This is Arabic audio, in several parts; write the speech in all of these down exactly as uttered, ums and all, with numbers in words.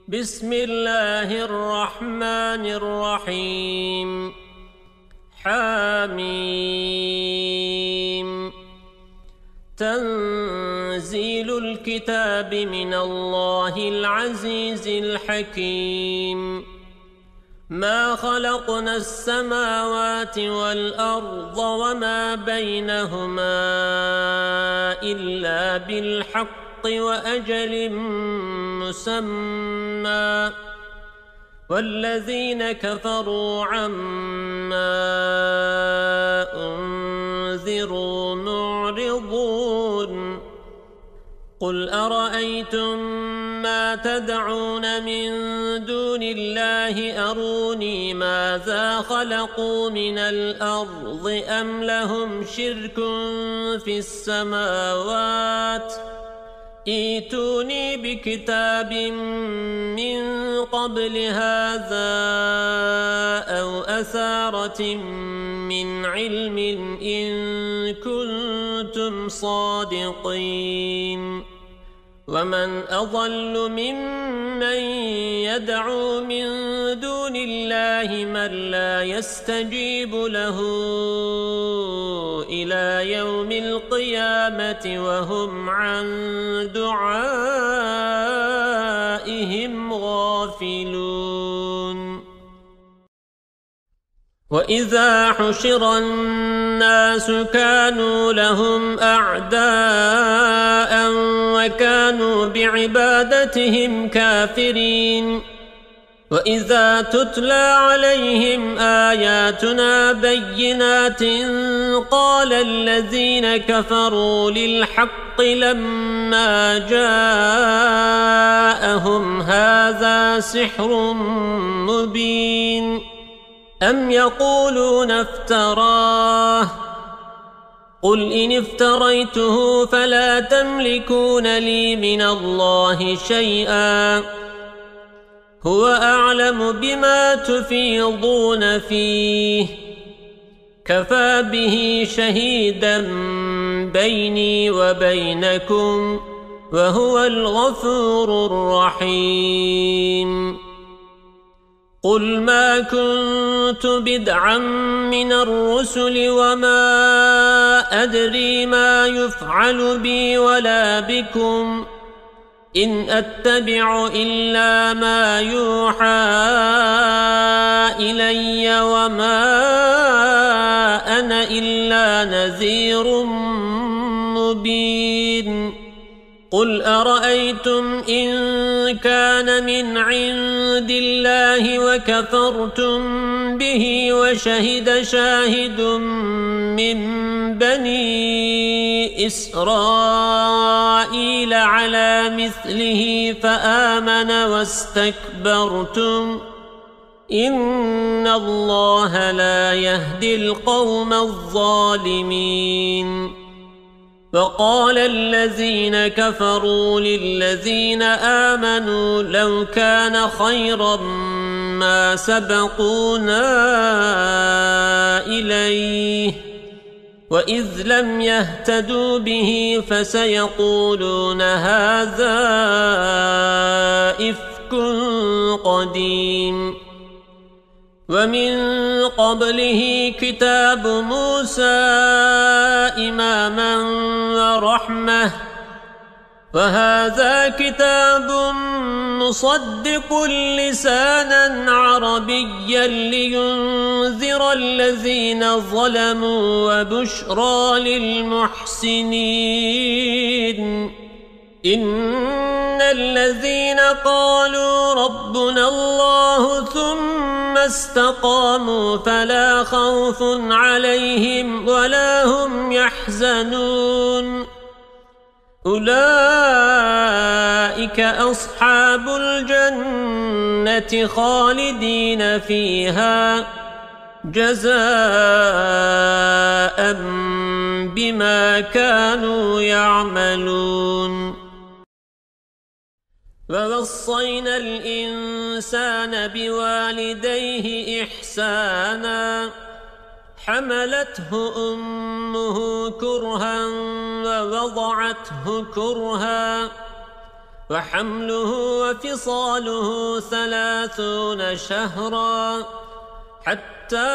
بسم الله الرحمن الرحيم حميم تنزيل الكتاب من الله العزيز الحكيم ما خلقنا السماوات والأرض وما بينهما إلا بالحق وأجل مسمى والذين كفروا عما أنذروا معرضون قل أرأيتم ما تدعون من دون الله أروني ماذا خلقوا من الأرض أم لهم شرك في السماوات ائتوني بكتاب من قبل هذا أو أثارة من علم إن كنتم صادقين ومن أضل ممن يدعو من دون الله من لا يستجيب له إلى يوم القيامة وهم عن دعائهم غافلون وإذا حشر الناس كانوا لهم أعداء وكانوا بعبادتهم كافرين وإذا تتلى عليهم آياتنا بينات قال الذين كفروا للحق لما جاءهم هذا سحر مبين أم يقولون افتراه قل إن افتريته فلا تملكون لي من الله شيئا هو أعلم بما تفيضون فيه كفى به شهيدا بيني وبينكم وهو الغفور الرحيم قل ما كنت بدعا من الرسل وما أدري ما يفعل بي ولا بكم إن أتبع إلا ما يوحى إلي وما أنا إلا نذير مبين قل أرأيتم إن كان من عند الله وكفرتم به وشهد شاهد من بني إسرائيل على مثله فآمن واستكبرتم إن الله لا يهدي القوم الظالمين وقال الذين كفروا للذين آمنوا لو كان خيرا ما سبقونا إليه وإذ لم يهتدوا به فسيقولون هذا إفك قديم ومن قبله كتاب موسى إماما ورحمة وهذا كتاب مصدق لسانا عربيا لينذر الذين ظلموا وبشرى للمحسنين إن الذين قالوا ربنا الله ثم استقاموا فلا خوف عليهم ولا هم يحزنون أولئك أصحاب الجنة خالدين فيها جزاء بما كانوا يعملون ووصينا الإنسان بوالديه إحسانا حملته أمه كرها ووضعته كرها وحمله وفصاله ثلاثون شهرا حتى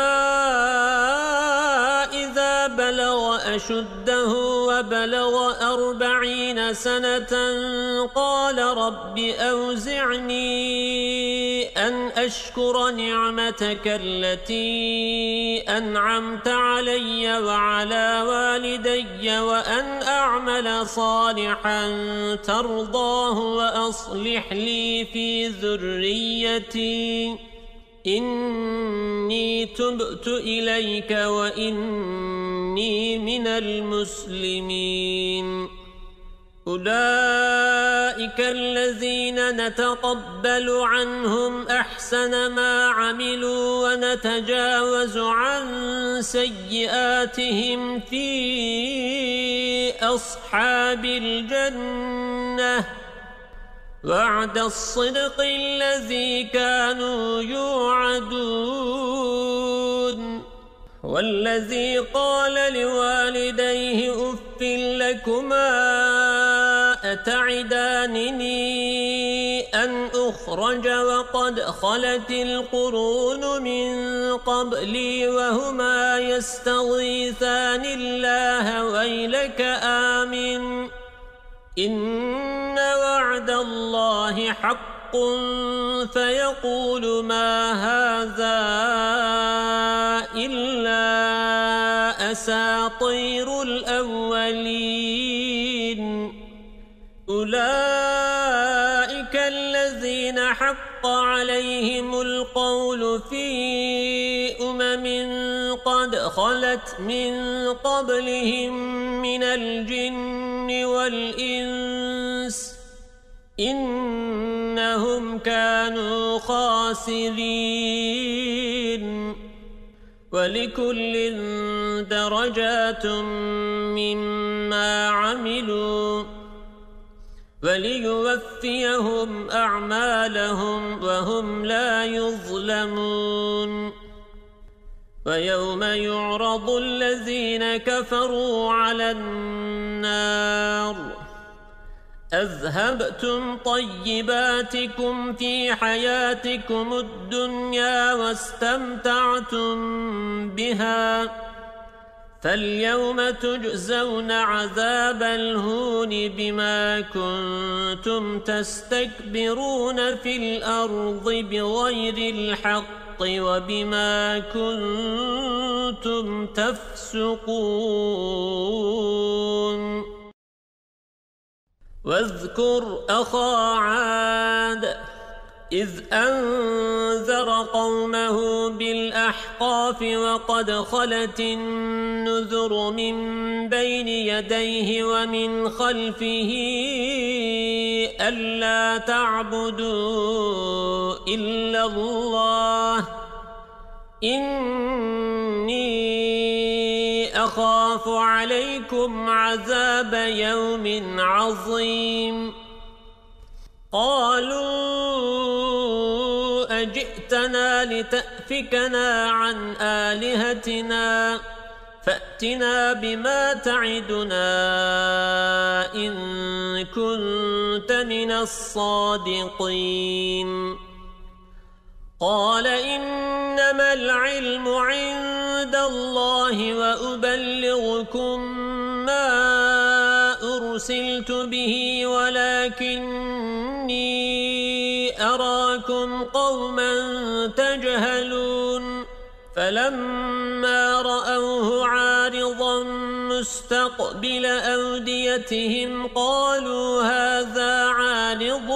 إذا بلغ أشده وبلغ أربعين سنة قال رب أوزعني أن أشكر نعمتك التي أنعمت علي وعلى والدي وأن أعمل صالحا ترضاه وأصلح لي في ذريتي إني تبت إليك وإني من المسلمين. أولئك الذين نتقبل عنهم أحسن ما عملوا ونتجاوز عن سيئاتهم في أصحاب الجنة وعد الصدق الذي كانوا يوعدون. والذي قال لوالديه أف لكما أتعدانني أن أخرج وقد خلت القرون من قبلي وهما يستغيثان الله ويلك آمن إن وعد الله حق فيقول ما هذا إلا أساطير الأولين. أولئك الذين حق عليهم القول في أمم قد خلت من قبلهم من الجن والإنس إنهم كانوا خاسرين. ولكل درجات مما عملوا وليوفيهم أعمالهم وهم لا يظلمون. ويوم يعرض الذين كفروا على النار أذهبتم طيباتكم في حياتكم الدنيا واستمتعتم بها فاليوم تجزون عذاب الهون بما كنتم تستكبرون في الأرض بغير الحق وبما كنتم تفسقون. واذكر أخا عاد إذ أنذر قومه بالأحقاف وقد خلت النذر من بين يديه ومن خلفه ألا تعبدوا إلا الله إني أخاف عليكم عذاب يوم عظيم. قالوا أجئتنا لتأفكنا عن آلهتنا فأتنا بما تعدنا إن كنت من الصادقين. قال إنما العلم عند الله وأبلغكم ما أرسلت به ولكني أراكم قوما تجهلون. فلما رأوه عارضا مستقبل أوديتهم قالوا هذا عارض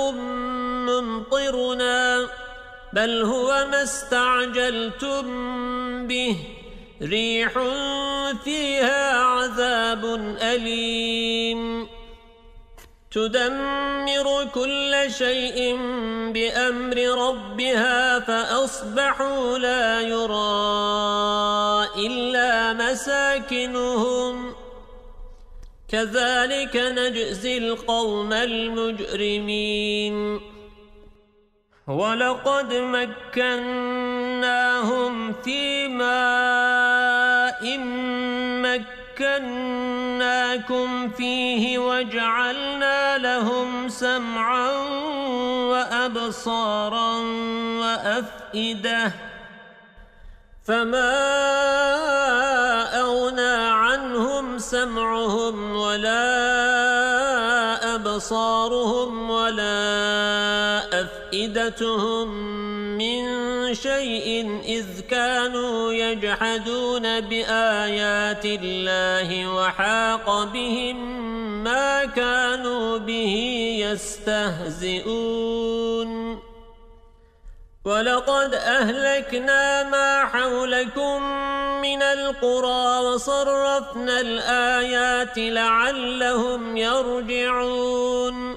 ممطرنا بل هو ما استعجلتم به ريح فيها عذاب أليم تدمر كل شيء بأمر ربها فأصبحوا لا يرى إلا مساكنهم كذلك نجزي القوم المجرمين. ولقد مكناهم في ماء مكناكم لنفتننكم فيه وجعلنا لهم سمعا وأبصارا وأفئدة فما أغنى عنهم سمعهم ولا أبصارهم ولا أفئدتهم من شيء إذ كانوا يجحدون بآيات الله وحاق بهم ما كانوا به يستهزئون ولقد أهلكنا ما حولكم من القرى وصرفنا الآيات لعلهم يرجعون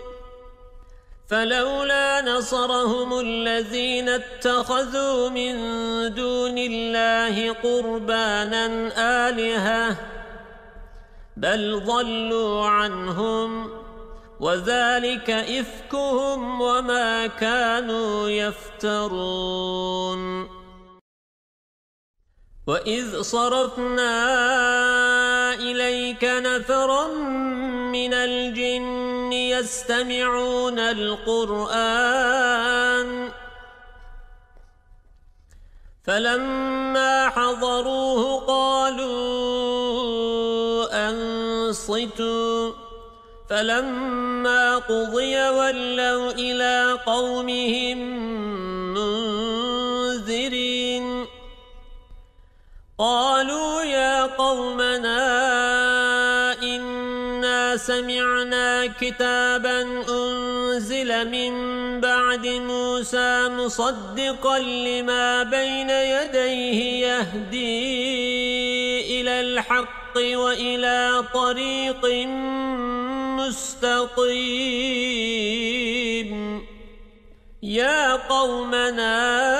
فلولا نصرهم الذين اتخذوا من دون الله قربانا آلهة بل ضلوا عنهم وذلك إفكهم وما كانوا يفترون وإذ صرفنا إليك نفرا من الجن يستمعون القرآن فلما حضروه قالوا أنصتوا فلما قضي ولوا إلى قومهم منذرين قالوا يا قومنا إنا سمعنا كتابا أنزل من بعد موسى مصدقا لما بين يديه يهدي إلى الحق وإلى طريق مستقيم يا قومنا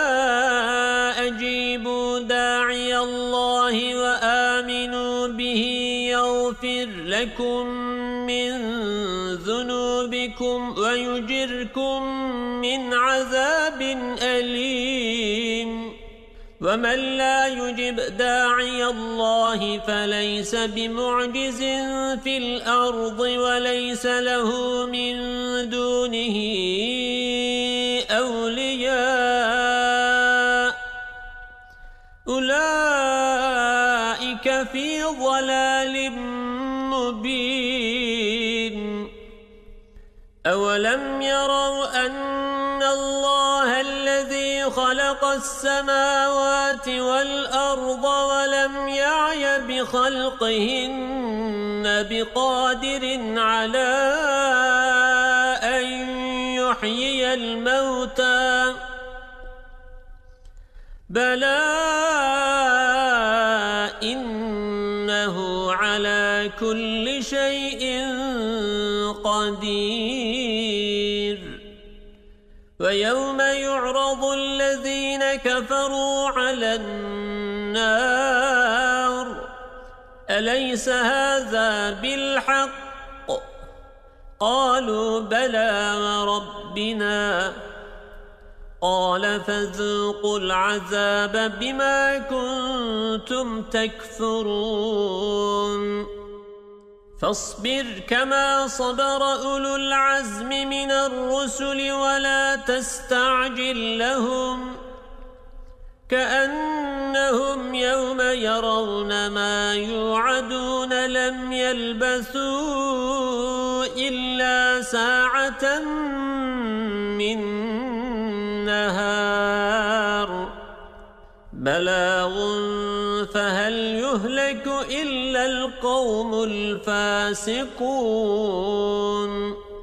أجيبوا داعي الله وآمنوا به يغفر لكم من ذنوبكم ويجركم من عذاب أليم ومن لا يجب داعي الله فليس بمعجز في الأرض وليس له من دونه أولياء أولئك في ضلال مبين أولم يروا أن الله الذي خلق السماوات والأرض ولم يعي بخلقهن بقادر على أن يحيي الموتى بلى إنه على كل شيء قدير ويوم يعرض الذين كفروا على النار أليس هذا بالحق قالوا بلى وربنا قال فذوقوا العذاب بما كنتم تكفرون فاصبر كما صبر أولو العزم من الرسل ولا تستعجل لهم كأنهم يوم يرون ما يوعدون لم يلبثوا إلا ساعة من نهار بلاغ فهل يهلك إلا القوم الفاسقون